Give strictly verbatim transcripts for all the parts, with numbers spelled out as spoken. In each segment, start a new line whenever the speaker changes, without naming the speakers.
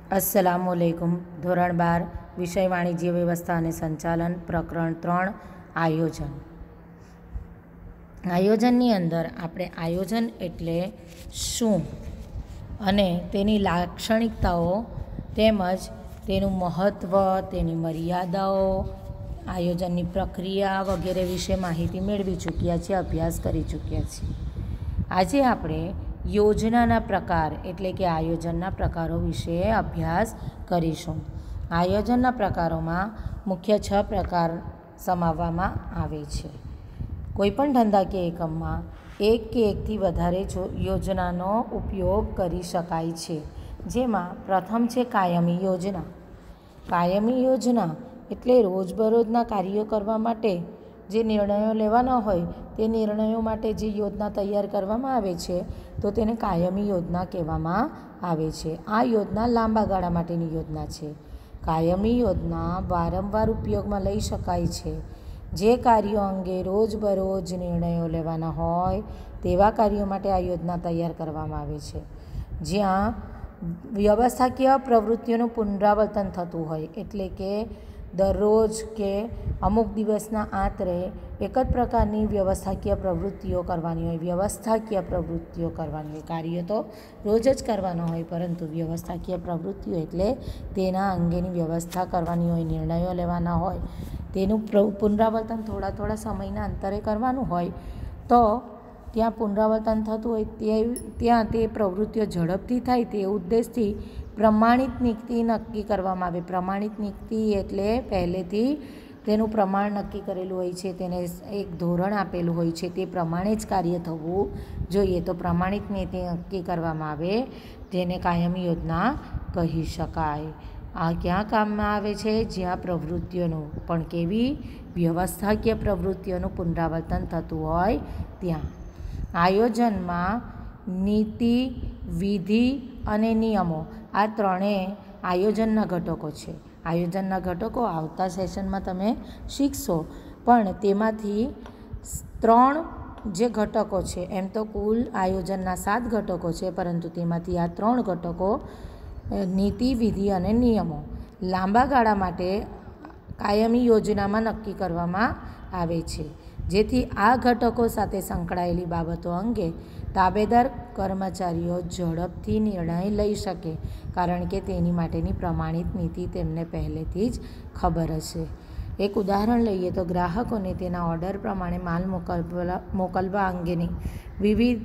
अस्सलामुअलैकुम। ધોરણ બાર વિષય વાણિજ્ય વ્યવસ્થા અને સંચાલન, પ્રકરણ ત્રણ આયોજન. આયોજનની અંદર આપણે આયોજન એટલે શું અને તેની લાક્ષણિકતાઓ તેમજ તેનું મહત્ત્વ, તેની મર્યાદાઓ, આયોજનની પ્રક્રિયા વગેરે વિશે માહિતી મેળવી ચૂક્યા છીએ, અભ્યાસ કરી ચૂક્યા છીએ. આજે આપણે યોજનાના પ્રકાર એટલે કે આયોજનના પ્રકારો વિશે અભ્યાસ કરીશું. આયોજનના પ્રકારોમાં મુખ્ય છ પ્રકાર સમાવવામાં આવે છે. કોઈપણ ધંધાકીય એકમમાં એક કે એકથી વધારે યોજનાનો ઉપયોગ કરી શકાય છે. જેમાં પ્રથમ છે કાયમી યોજના. કાયમી યોજના એટલે રોજબરોજના કાર્યો કરવા માટે જે નિર્ણયો લેવાના હોય તે નિર્ણયો માટે જે યોજના તૈયાર કરવામાં આવે છે તો તેને કાયમી યોજના કહેવામાં આવે છે. આ યોજના લાંબા ગાળા માટેની યોજના છે. કાયમી યોજના વારંવાર ઉપયોગમાં લઈ શકાય છે. જે કાર્યો અંગે રોજબરોજ નિર્ણયો લેવાના હોય તેવા કાર્યો માટે આ યોજના તૈયાર કરવામાં આવે છે. જ્યાં વ્યવસ્થાકીય પ્રવૃત્તિઓનું પુનરાવર્તન થતું હોય એટલે કે દરરોજ કે અમુક દિવસના આંતરે એક જ પ્રકારની વ્યવસ્થાકીય પ્રવૃત્તિઓ કરવાની હોય વ્યવસ્થાકીય પ્રવૃત્તિઓ કરવાની હોય કાર્ય તો રોજ જ કરવાના હોય, પરંતુ વ્યવસ્થાકીય પ્રવૃત્તિઓ એટલે તેના અંગેની વ્યવસ્થા કરવાની હોય, નિર્ણયો લેવાના હોય, તેનું પુનરાવર્તન થોડા થોડા સમયના અંતરે કરવાનું હોય તો ત્યાં પુનરાવર્તન થતું હોય તે ત્યાં તે પ્રવૃત્તિઓ ઝડપથી થાય તે ઉદ્દેશથી પ્રમાણિત નીતિ નક્કી કરવામાં આવે. પ્રમાણિત નીતિ એટલે પહેલેથી તેનું પ્રમાણ નક્કી કરેલું હોય છે, તેને એક ધોરણ આપેલું હોય છે, તે પ્રમાણે જ કાર્ય થવું જોઈએ. તો પ્રમાણિત નીતિ નક્કી કરવામાં આવે તેને કાયમી યોજના કહી શકાય. આ ક્યાં કામમાં આવે છે? જ્યાં પ્રવૃત્તિઓનું પણ કેવી વ્યવસ્થાકીય પ્રવૃત્તિઓનું પુનરાવર્તન થતું હોય ત્યાં. આયોજનમાં નીતિ, વિધિ અને નિયમો આ ત્રણેય આયોજનના ઘટકો છે. આયોજનના ઘટકો આવતા સેશનમાં તમે શીખશો, પણ તેમાંથી ત્રણ જે ઘટકો છે, એમ તો કુલ આયોજનના સાત ઘટકો છે, પરંતુ તેમાંથી આ ત્રણ ઘટકો નીતિ, વિધિ અને નિયમો લાંબા ગાળા માટે કાયમી યોજનામાં નક્કી કરવામાં આવે છે. જેથી આ ઘટકો સાથે સંકળાયેલી બાબતો અંગે તાબેદાર કર્મચારીઓ ઝડપથી નિર્ણય લઈ શકે, કારણ કે તેની માટેની પ્રમાણિત નીતિ તેમને પહેલેથી જ ખબર હશે. એક ઉદાહરણ લઈએ તો ગ્રાહકોને તેના ઓર્ડર પ્રમાણે માલ મોકલવા મોકલવા અંગેની વિવિધ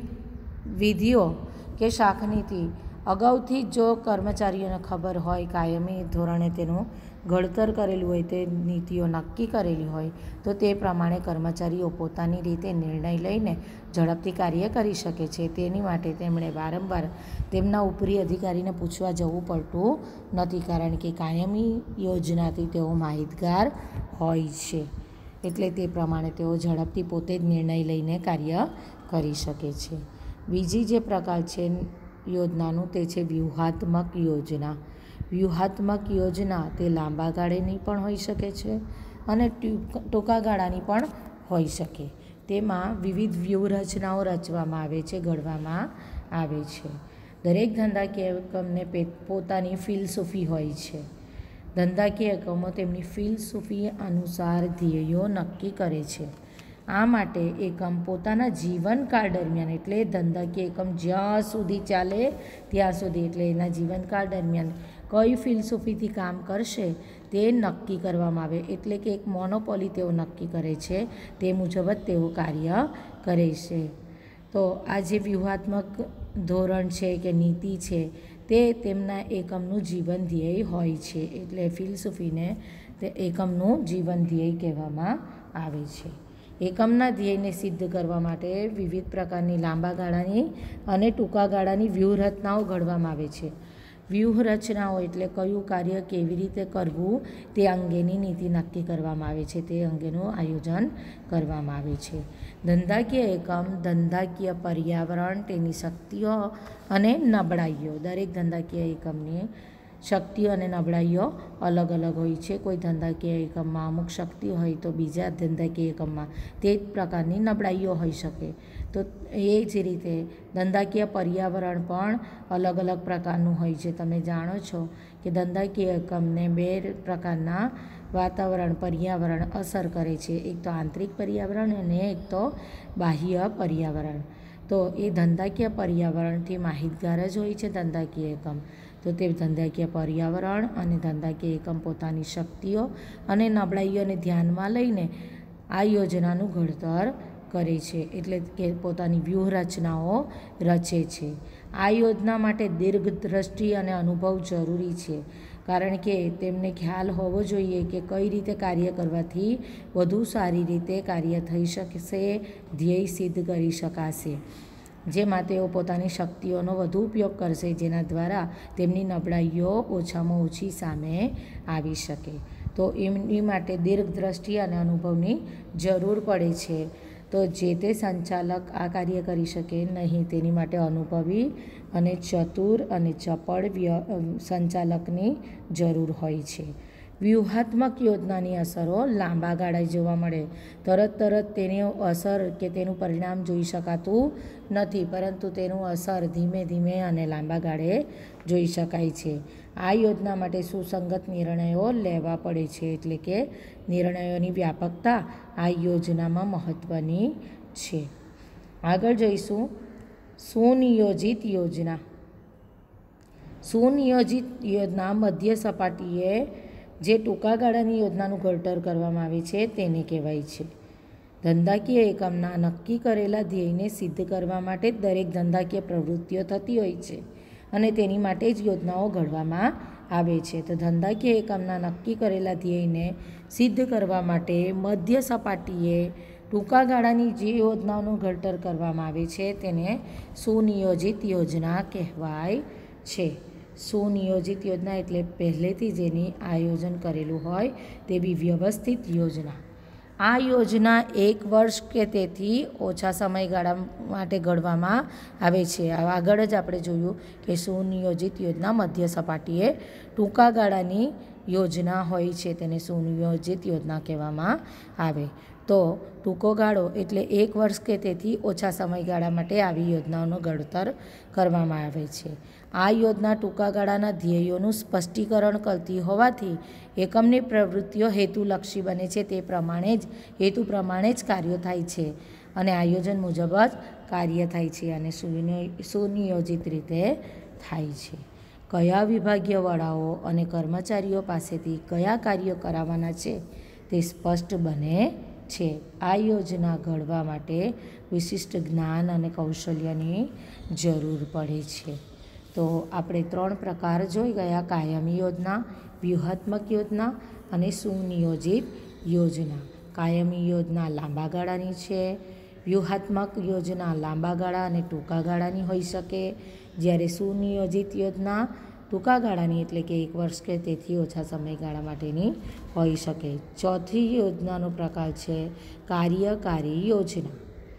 વિધિઓ કે શાખનીતિ અગાઉથી જ જો કર્મચારીઓને ખબર હોય, કાયમી ધોરણે તેનું ઘડતર કરેલું હોય, તે નીતિઓ નક્કી કરેલી હોય તો તે પ્રમાણે કર્મચારીઓ પોતાની રીતે નિર્ણય લઈને ઝડપથી કાર્ય કરી શકે છે. તેની માટે તેમણે વારંવાર તેમના ઉપરી અધિકારીને પૂછવા જવું પડતું નથી, કારણ કે કાયમી યોજનાથી તેઓ માહિતગાર હોય છે. એટલે તે પ્રમાણે તેઓ ઝડપથી પોતે જ નિર્ણય લઈને કાર્ય કરી શકે છે. બીજી જે પ્રકાર છે યોજનાનું તે છે વ્યૂહાત્મક યોજના. વ્યૂહાત્મક યોજના તે લાંબા ગાળાની પણ હોઈ શકે છે અને ટૂંકા ગાળાની પણ હોઈ શકે. તેમાં વિવિધ વ્યૂહરચનાઓ રચવામાં આવે છે, ઘડવામાં આવે છે. દરેક ધંધાકીય એકમને પોતાની ફિલસૂફી હોય છે. ધંધાકીય એકમો તેમની ફિલસૂફી અનુસાર ધ્યેયો નક્કી કરે છે. આ માટે એકમ પોતાના જીવનકાળ દરમિયાન એટલે ધંધાકીય એકમ જ્યાં સુધી ચાલે ત્યાં સુધી એટલે એના જીવનકાળ દરમિયાન કઈ ફિલસૂફીથી કામ કરશે તે નક્કી કરવામાં આવે. એટલે કે એક મોનોપોલી તેઓ નક્કી કરે છે, તે મુજબ જ તેઓ કાર્ય કરે છે. તો આ જે વ્યૂહાત્મક ધોરણ છે કે નીતિ છે તે તેમના એકમનું જીવન ધ્યેય હોય છે. એટલે ફિલસૂફીને તે એકમનું જીવન ધ્યેય કહેવામાં આવે છે. એકમના ધ્યેયને સિદ્ધ કરવા માટે વિવિધ પ્રકારની લાંબા ગાળાની અને ટૂંકા ગાળાની વ્યૂહરચનાઓ ઘડવામાં આવે છે. વ્યૂહરચનાઓ એટલે કયું કાર્ય કેવી રીતે કરવું તે અંગેની નીતિ નક્કી કરવામાં આવે છે, તે અંગેનું આયોજન કરવામાં આવે છે. ધંધાકીય એકમ, ધંધાકીય પર્યાવરણ, તેની શક્તિઓ અને નબળાઈઓ. દરેક ધંધાકીય એકમની શક્તિઓ અને નબળાઈઓ અલગ અલગ હોય છે. કોઈ ધંધાકીય એકમમાં અમુક શક્તિ હોય તો બીજા ધંધાકીય એકમમાં તે જ પ્રકારની નબળાઈઓ હોઈ શકે. તો એ જ રીતે ધંધાકીય પર્યાવરણ પણ અલગ અલગ પ્રકારનું હોય છે. તમે જાણો છો કે ધંધાકીય એકમને બે પ્રકારના વાતાવરણ પર્યાવરણ અસર કરે છે. એક તો આંતરિક પર્યાવરણ અને એક તો બાહ્ય પર્યાવરણ. તો એ ધંધાકીય પર્યાવરણથી માહિતગાર જ હોય છે ધંધાકીય એકમ. તો તે ધંધાકીય પર્યાવરણ અને ધંધાકીય એકમ પોતાની શક્તિઓ અને નબળાઈઓને ધ્યાનમાં લઈને આ યોજનાનું ઘડતર કરે છે, એટલે કે પોતાની વ્યૂહરચનાઓ રચે છે. આ યોજના માટે દીર્ઘદ્રષ્ટિ અને અનુભવ જરૂરી છે, કારણ કે તેમને ખ્યાલ હોવો જોઈએ કે કઈ રીતે કાર્ય કરવાથી વધુ સારી રીતે કાર્ય થઈ શકશે, ધ્યેય સિદ્ધ કરી શકાશે. જેમાં તેઓ પોતાની શક્તિઓનો વધુ ઉપયોગ કરશે, જેના દ્વારા તેમની નબળાઈઓ ઓછામાં ઓછી સામે આવી શકે. તો એમની માટે દીર્ઘદ્રષ્ટિ અને અનુભવની જરૂર પડે છે. તો જે તે સંચાલક આ કાર્ય કરી શકે નહીં, તેની માટે અનુભવી અને ચતુર અને ચપળ સંચાલકની જરૂર હોય છે. વ્યૂહાત્મક યોજનાની અસરો લાંબા ગાળે જોવા મળે. તરત તરત તેની અસર કે તેનું પરિણામ જોઈ શકાતું નથી, પરંતુ તેનું અસર ધીમે ધીમે અને લાંબા ગાળે જોઈ શકાય છે. આ યોજના માટે સુસંગત નિર્ણયો લેવા પડે છે, એટલે કે નિર્ણયોની વ્યાપકતા આ યોજનામાં મહત્ત્વની છે. આગળ જોઈશું સુનિયોજિત યોજના. સુનિયોજિત યોજના મધ્ય સપાટીએ જે ટૂંકા ગાળાની યોજનાનું ઘડતર કરવામાં આવે છે તેને કહેવાય છે. ધંધાકીય એકમના નક્કી કરેલા ધ્યેયને સિદ્ધ કરવા માટે દરેક ધંધાકીય પ્રવૃત્તિઓ થતી હોય છે અને તેની માટે જ યોજનાઓ ઘડવામાં આવે છે. તો ધંધાકીય એકમના નક્કી કરેલા ધ્યેયને સિદ્ધ કરવા માટે મધ્ય સપાટીએ ટૂંકા ગાળાની જે યોજનાઓનું ઘડતર કરવામાં આવે છે તેને સુનિયોજિત યોજના કહેવાય છે. સુનિયોજિત યોજના એટલે પહેલેથી જેની આયોજન કરેલું હોય તેવી વ્યવસ્થિત યોજના. આ યોજના એક વર્ષ કે તેથી ઓછા સમયગાળા માટે ઘડવામાં આવે છે. આગળ જ આપણે જોયું કે સુનિયોજિત યોજના મધ્ય સપાટીએ ટૂંકા ગાળાની યોજના હોય છે, તેને સુનિયોજિત યોજના કહેવામાં આવે. તો ટૂંકો ગાળો એટલે એક વર્ષ કે તેથી ઓછા સમયગાળા માટે આવી યોજનાઓનું ઘડતર કરવામાં આવે છે. આ યોજના ટૂંકા ગાળાના ધ્યેયોનું સ્પષ્ટીકરણ કરતી હોવાથી એકમની પ્રવૃત્તિઓ હેતુલક્ષી બને છે. તે પ્રમાણે જ હેતુ પ્રમાણે જ કાર્યો થાય છે અને આયોજન મુજબ જ કાર્ય થાય છે અને સુનિયોજિત રીતે થાય છે. કયા વિભાગીય વડાઓ અને કર્મચારીઓ પાસેથી કયા કાર્યો કરાવવાના છે તે સ્પષ્ટ બને છે. આ યોજના ઘડવા માટે વિશિષ્ટ જ્ઞાન અને કૌશલ્યની જરૂર પડે છે. તો આપણે ત્રણ પ્રકાર જોઈ ગયા: કાયમી યોજના, વ્યૂહાત્મક યોજના અને સુનિયોજિત યોજના. કાયમી યોજના લાંબા ગાળાની છે, વ્યૂહાત્મક યોજના લાંબા ગાળા અને ટૂંકા ગાળાની હોઈ શકે, જ્યારે સુનિયોજિત યોજના ટૂંકા ગાળાની એટલે કે એક વર્ષ કે તેથી ઓછા સમયગાળા માટેની હોઈ શકે. ચોથી યોજનાનો પ્રકાર છે કાર્યકારી યોજના.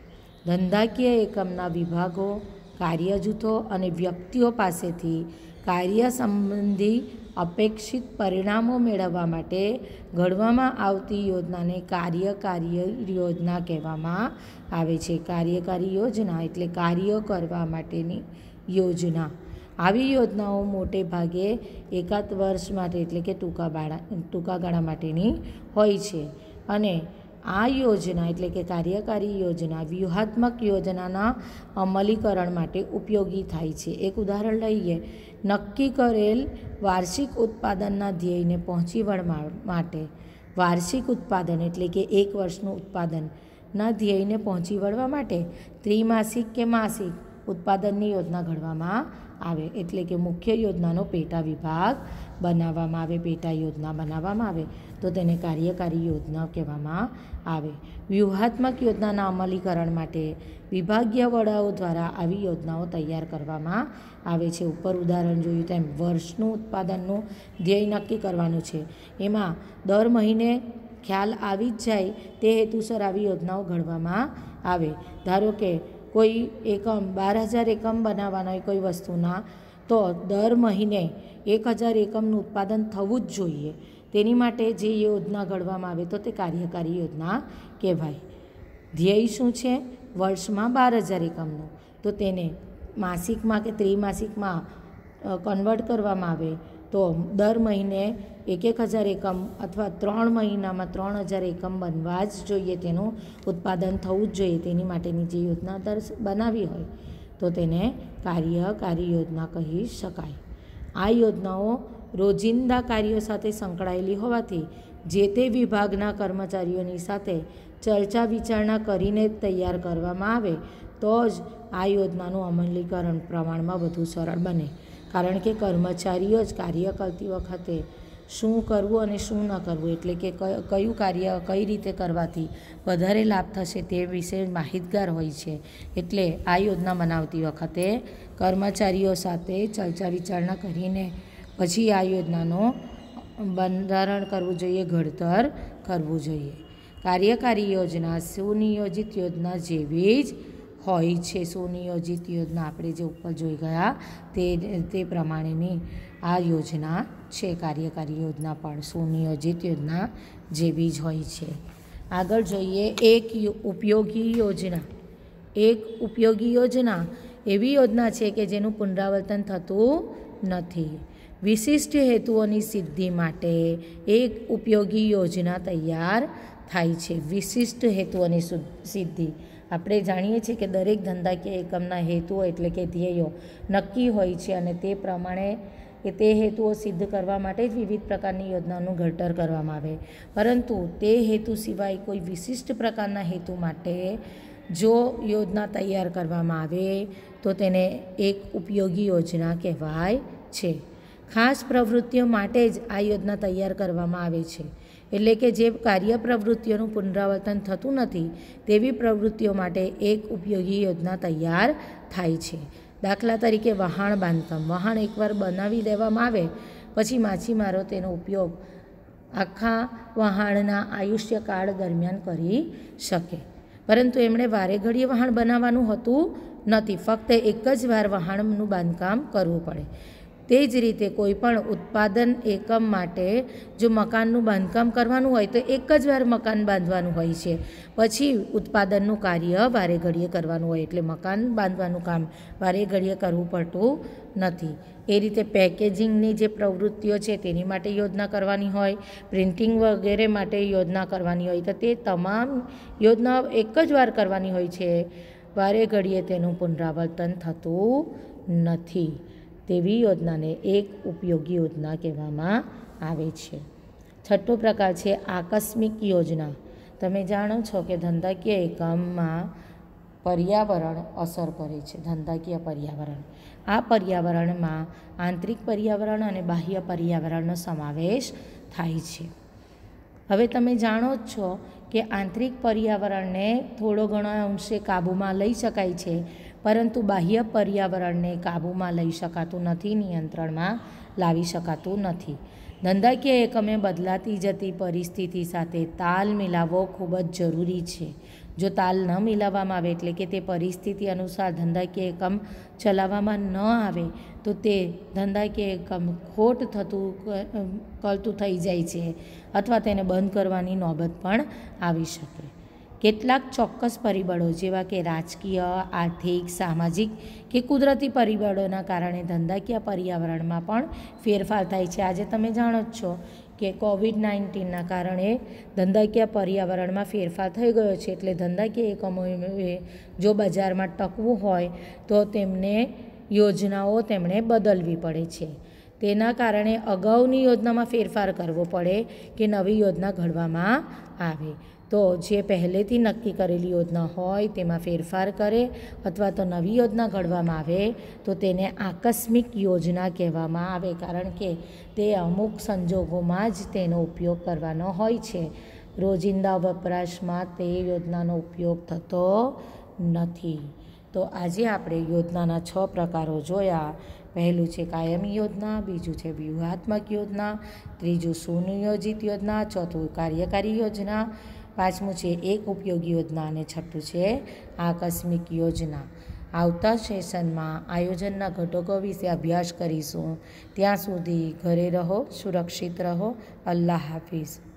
ધંધાકીય એકમના વિભાગો, કાર્ય જૂથો અને વ્યક્તિઓ પાસેથી કાર્ય સંબંધી અપેક્ષિત પરિણામો મેળવવા માટે ઘડવામાં આવતી યોજનાને કાર્યકારી યોજના કહેવામાં આવે છે. કાર્યકારી યોજના એટલે કાર્યો કરવા માટેની યોજના. આવી યોજનાઓ મોટે ભાગે એકાદ વર્ષ માટે એટલે કે ટૂંકા ગાળા ટૂંકા ગાળા માટેની હોય છે અને આ યોજના એટલે કે કાર્યકારી યોજના વ્યૂહાત્મક યોજનાના અમલીકરણ માટે ઉપયોગી થાય છે. એક ઉદાહરણ લઈએ. નક્કી કરેલ વાર્ષિક ઉત્પાદનના ધ્યેયને પહોંચી વળવા માટે વાર્ષિક ઉત્પાદન એટલે કે એક વર્ષનું ઉત્પાદનના ધ્યેયને પહોંચી વળવા માટે ત્રિમાસિક કે માસિક ઉત્પાદનની યોજના ઘડવામાં આવે, એટલે કે મુખ્ય યોજનાનો પેટા વિભાગ બનાવવામાં આવે, પેટા યોજના બનાવવામાં આવે તો તેને કાર્યકારી યોજના કહેવામાં આવે. વ્યૂહાત્મક યોજનાના અમલીકરણ માટે વિભાગીય વડાઓ દ્વારા આવી યોજનાઓ તૈયાર કરવામાં આવે છે. ઉપર ઉદાહરણ જોયું તેમ વર્ષનું ઉત્પાદનનું ધ્યેય નક્કી કરવાનું છે, એમાં દર મહિને ખ્યાલ આવી જ જાય તે હેતુસર આવી યોજનાઓ ઘડવામાં આવે. ધારો કે કોઈ એકમ બાર હજાર એકમ બનાવવાના હોય કોઈ વસ્તુના, તો દર મહિને એક હજાર એકમનું ઉત્પાદન થવું જ જોઈએ. તેની માટે જે યોજના ઘડવામાં આવે તો તે કાર્યકારી યોજના કહેવાય. ધ્યેય શું છે? વર્ષમાં બાર હજાર એકમનું. તો તેને માસિકમાં કે ત્રિમાસિકમાં કન્વર્ટ કરવામાં આવે તો દર મહિને એક એક હજાર એકમ અથવા ત્રણ મહિનામાં ત્રણ હજાર એકમ બનવા જ જોઈએ, તેનું ઉત્પાદન થવું જ જોઈએ. તેની માટેની જે યોજના દર બનાવી હોય તો તેને કાર્યકારી યોજના કહી શકાય. આ યોજનાઓ રોજિંદા કાર્યો સાથે સંકળાયેલી હોવાથી જે તે વિભાગના કર્મચારીઓની સાથે ચર્ચા વિચારણા કરીને તૈયાર કરવામાં આવે તો જ આ યોજનાનું અમલીકરણ પ્રમાણમાં વધુ સરળ બને. કારણ કે કર્મચારીઓ જ કાર્ય કરતી વખતે શું કરવું અને શું ન કરવું, એટલે કે કયું કાર્ય કઈ રીતે કરવાથી વધારે લાભ થશે તે વિશે માહિતગાર હોય છે. એટલે આ યોજના બનાવતી વખતે કર્મચારીઓ સાથે ચર્ચા વિચારણા કરીને પછી આ યોજનાનું બંધારણ કરવું જોઈએ, ઘડતર કરવું જોઈએ. કાર્યકારી યોજના સુનિયોજિત યોજના જેવી જ હોય છે. સુનિયોજિત યોજના આપણે જે ઉપર જોઈ ગયા તે તે પ્રમાણેની આ યોજના છે. કાર્યકારી યોજના પણ સુનિયોજિત યોજના જેવી જ હોય છે. આગળ જોઈએ એક ઉપયોગી યોજના. એક ઉપયોગી યોજના એવી યોજના છે કે જેનું પુનરાવર્તન થતું નથી. વિશિષ્ટ હેતુઓની સિદ્ધિ માટે એક ઉપયોગી યોજના તૈયાર થાય છે. વિશિષ્ટ હેતુઓની સિદ્ધિ આપણે જાણીએ છીએ કે દરેક ધંધાકીય એકમના હેતુઓ એટલે કે ધ્યેયો નક્કી હોય છે અને તે પ્રમાણે કે તે હેતુઓ સિદ્ધ કરવા માટે જ વિવિધ પ્રકારની યોજનાઓનું ઘડતર કરવામાં આવે. પરંતુ તે હેતુ સિવાય કોઈ વિશિષ્ટ પ્રકારના હેતુ માટે જો યોજના તૈયાર કરવામાં આવે તો તેને એક ઉપયોગી યોજના કહેવાય છે. ખાસ પ્રવૃત્તિઓ માટે જ આ યોજના તૈયાર કરવામાં આવે છે. એટલે કે જે કાર્ય પ્રવૃત્તિઓનું પુનરાવર્તન થતું નથી તેવી પ્રવૃત્તિઓ માટે એક ઉપયોગી યોજના તૈયાર થાય છે. દાખલા તરીકે વહાણ બાંધકામ. વહાણ એકવાર બનાવી દેવામાં આવે પછી માછીમારો તેનો ઉપયોગ આખા વહાણના આયુષ્યકાળ દરમિયાન કરી શકે. પરંતુ એમણે વારે ઘડીએ વહાણ બનાવવાનું હોતું નથી, ફક્ત એક જ વાર વહાણનું બાંધકામ કરવું પડે. તે જ રીતે કોઈ પણ ઉત્પાદન એકમ માટે જો મકાનનું બાંધકામ કરવાનું હોય તો એક જ વાર મકાન બાંધવાનું હોય છે, પછી ઉત્પાદનનું કાર્ય વારે ઘડીએ કરવાનું હોય, એટલે મકાન બાંધવાનું કામ વારે ઘડીએ કરવું પડતું નથી. એ રીતે પેકેજિંગની જે પ્રવૃત્તિઓ છે તેની માટે યોજના કરવાની હોય, પ્રિન્ટિંગ વગેરે માટે યોજના કરવાની હોય તો તે તમામ યોજના એક જ વાર કરવાની હોય છે, વારે ઘડીએ તેનું પુનરાવર્તન થતું નથી. તેવી યોજનાને એક ઉપયોગી યોજના કહેવામાં આવે છે. છઠ્ઠો પ્રકાર છે આકસ્મિક યોજના. તમે જાણો છો કે ધંધાકીય એકમમાં પર્યાવરણ અસર કરે છે. ધંધાકીય પર્યાવરણ, આ પર્યાવરણમાં આંતરિક પર્યાવરણ અને બાહ્ય પર્યાવરણનો સમાવેશ થાય છે. હવે તમે જાણો જ છો કે આંતરિક પર્યાવરણને થોડો ઘણો અંશે કાબૂમાં લઈ શકાય છે, પરંતુ બાહ્ય પર્યાવરણને કાબૂમાં લઈ શકાતું નથી, નિયંત્રણમાં લાવી શકાતું નથી. ધંધાકીય એકમે બદલાતી જતી પરિસ્થિતિ સાથે તાલ મિલાવવો ખૂબ જ જરૂરી છે. જો તાલ ન મિલાવવામાં આવે એટલે કે તે પરિસ્થિતિ અનુસાર ધંધાકીય એકમ ચલાવવામાં ન આવે તો તે ધંધાકીય એકમ ખોટ થતું કરતું થઈ જાય છે અથવા તેને બંધ કરવાની નોબત પણ આવી શકે. કેટલાક ચોક્કસ પરિબળો જેવા કે રાજકીય, આર્થિક, સામાજિક કે કુદરતી પરિબળોના કારણે ધંધાકીય પર્યાવરણમાં પણ ફેરફાર થાય છે. આજે તમે જાણો જ છો કે કોવિડ નાઇન્ટીનના કારણે ધંધાકીય પર્યાવરણમાં ફેરફાર થઈ ગયો છે, એટલે ધંધાકીય એકમોએ જો બજારમાં ટકવું હોય તો તેમને યોજનાઓ તેમણે બદલવી પડે છે. તેના કારણે અગાઉની યોજનામાં ફેરફાર કરવો પડે કે નવી યોજના ઘડવામાં આવે. તો જે પહેલેથી નક્કી કરેલી યોજના હોય તેમાં ફેરફાર કરે અથવા તો નવી યોજના ઘડવામાં આવે તો તેને આકસ્મિક યોજના કહેવામાં આવે, કારણ કે તે અમુક સંજોગોમાં જ તેનો ઉપયોગ કરવાનો હોય છે. રોજિંદા વપરાશમાં તે યોજનાનો ઉપયોગ થતો નથી. તો આજે આપણે યોજનાના છ પ્રકારો જોયા. પહેલું છે કાયમી યોજના, બીજું છે વ્યૂહાત્મક યોજના, ત્રીજું સુનિયોજિત યોજના, ચોથું કાર્યકારી યોજના, પાંચમું છે એક ઉપયોગી યોજના અને છઠ્ઠું છે આકસ્મિક યોજના. આવતા સેશનમાં આયોજનના ઘટકો વિશે અભ્યાસ કરીશું. ત્યાં સુધી ઘરે રહો, સુરક્ષિત રહો. અલ્લાહ હાફિઝ.